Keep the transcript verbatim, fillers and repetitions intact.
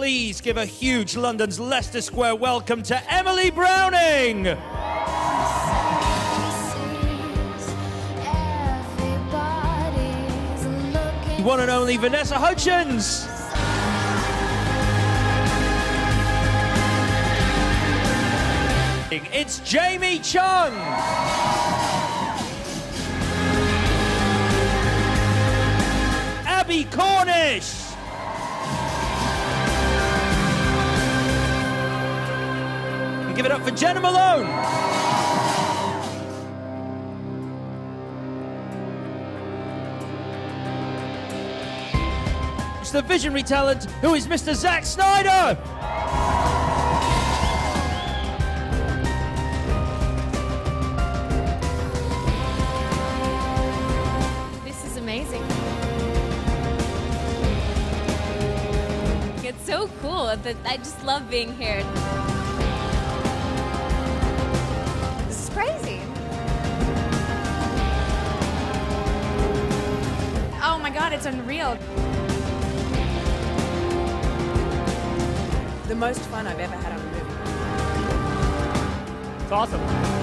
please give a huge London's Leicester Square welcome to Emily Browning. One and only Vanessa Hudgens. It's Jamie Chung. Abby Cornish. And give it up for Jenna Malone. It's the visionary talent who is Mister Zack Snyder. Amazing. It's so cool that I just love being here. This is crazy. Oh my God, it's unreal. The most fun I've ever had on a movie. It's awesome.